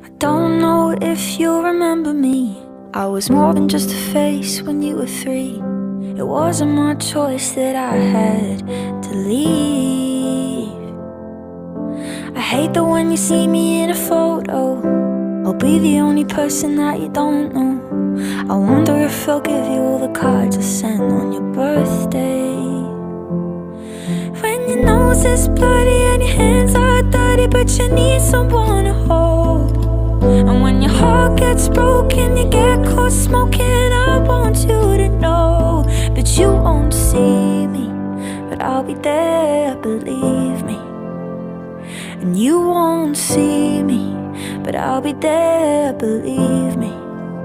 Don't know if you remember me. I was more than just a face when you were 3. It wasn't my choice that I had to leave. I hate that when you see me in a photo, I'll be the only person that you don't know. I wonder if I'll give you all the cards I sent on your birthday. When your nose is bloody and your hands are dirty, but you need someone to hold. And when your heart gets broken, you get caught smoking, I want you to know that you won't see me, but I'll be there, believe me. And you won't see me, but I'll be there, believe me.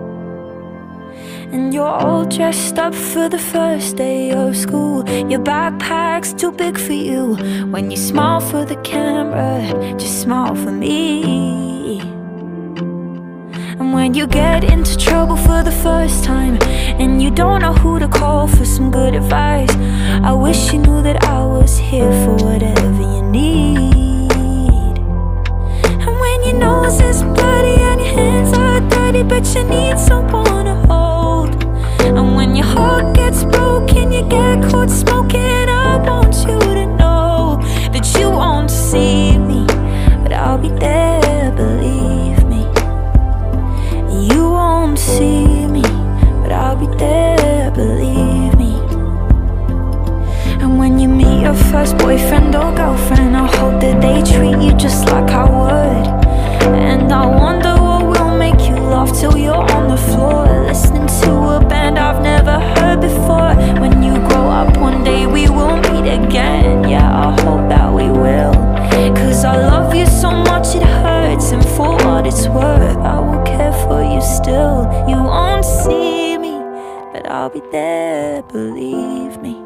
And you're all dressed up for the first day of school. Your backpack's too big for you. When you smile for the camera, just smile for me. And when you get into trouble for the first time and you don't know who to call for some good advice, I wish you knew that I was here for whatever you need. And when your nose is bloody and your hands are dirty, but you need someone to hold. And when your heart gets broken, you get caught smoking, I want you to know that you won't see me, but I'll be there, believe me. You won't see me, but I'll be there, believe me. And when you meet your first boyfriend or girlfriend, I hope that they treat you just like I would. And I wonder what will make you laugh till you're on the floor, listening to a band I've never heard before. When you grow up one day we will meet again, yeah, I hope that we will. Cause I love you so much it hurts, and for what it's worth, I will care for you still. You won't see me, but I'll be there, believe me.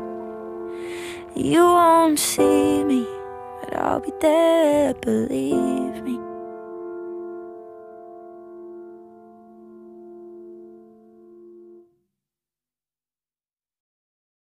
You won't see me, but I'll be there, believe me.